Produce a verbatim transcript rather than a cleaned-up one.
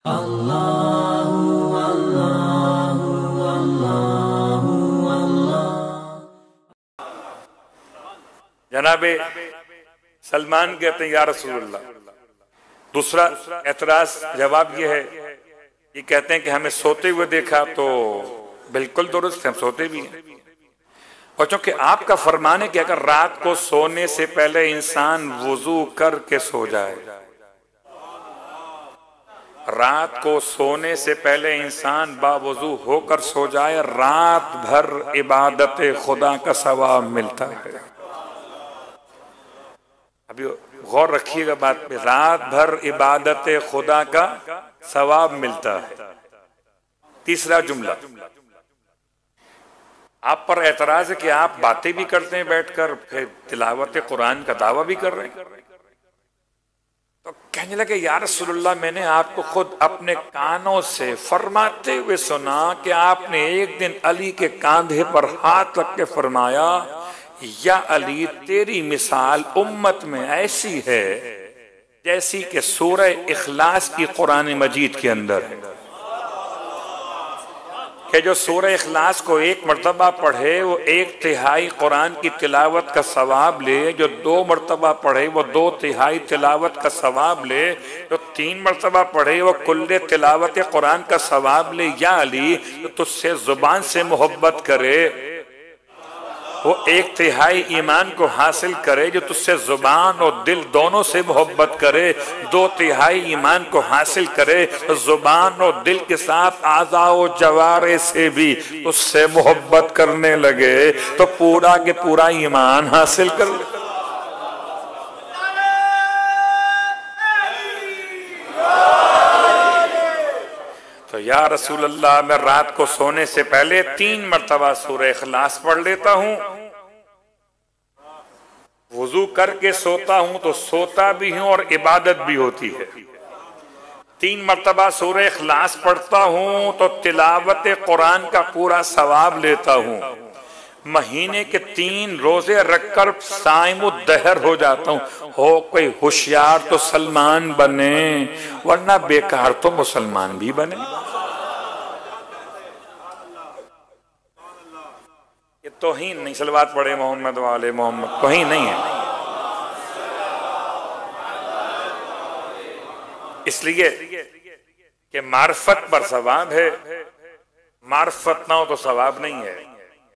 اللہ اللہ اللہ اللہ۔ جناب سلمان کہتے ہیں یا رسول اللہ، دوسرا اعتراض جواب یہ ہے، یہ کہتے ہیں کہ ہمیں سوتے ہوئے دیکھا تو بالکل درست ہے، ہم سوتے بھی ہیں، اور چونکہ آپ کا فرمان ہے کہ اگر رات کو سونے سے پہلے انسان وضو کر کے سو جائے، رات کو سونے سے پہلے انسان باوضو ہو کر سو جائے، رات بھر عبادت خدا کا ثواب ملتا ہے۔ ابھی غور رکھیے گا بات پہ، رات بھر عبادت خدا کا ثواب ملتا ہے۔ تیسرا جملہ، آپ پر اعتراض ہے کہ آپ باتیں بھی کرتے ہیں بیٹھ کر، پھر تلاوت قرآن کا دعویٰ بھی کر رہے ہیں، تو کہنے لگے یا رسول اللہ میں نے آپ کو خود اپنے کانوں سے فرماتے ہوئے سنا کہ آپ نے ایک دن علی کے کاندھے پر ہاتھ رکھ کے فرمایا، یا علی تیری مثال امت میں ایسی ہے جیسی کہ سورہ اخلاص کی قرآن مجید کے اندر ہے، کہ جو سورہ اخلاص کو ایک مرتبہ پڑھے وہ ایک تہائی قرآن کی تلاوت کا ثواب لے، جو دو مرتبہ پڑھے وہ دو تہائی تلاوت کا ثواب لے، جو تین مرتبہ پڑھے وہ کل تلاوت قرآن کا ثواب لے۔ یا علی جو تجھ سے زبان سے محبت کرے وہ ایک تہائی ایمان کو حاصل کرے، جو تجھ سے زبان اور دل دونوں سے محبت کرے دو تہائی ایمان کو حاصل کرے، زبان اور دل کے ساتھ اعضاء و جوارح سے بھی اس سے محبت کرنے لگے تو پورا کے پورا ایمان حاصل کر لے۔ تو یا رسول اللہ میں رات کو سونے سے پہلے تین مرتبہ سورہ اخلاص پڑھ لیتا ہوں، وضو کر کے سوتا ہوں تو سوتا بھی ہوں اور عبادت بھی ہوتی ہے، تین مرتبہ سورہ اخلاص پڑھتا ہوں تو تلاوت قرآن کا پورا ثواب لیتا ہوں، مہینے کے تین روزے رکھ کر صائم الدہر ہو جاتا ہوں۔ ہو کوئی ہوشیار تو سلمان بنے، ورنہ بیکار تو مسلمان بھی بنے۔ یہ توہین نہیں، صلوات پڑھے محمد والے محمد، توہین نہیں ہے، اس لیے کہ معرفت پر ثواب ہے، معرفت نہ ہو تو ثواب نہیں ہے۔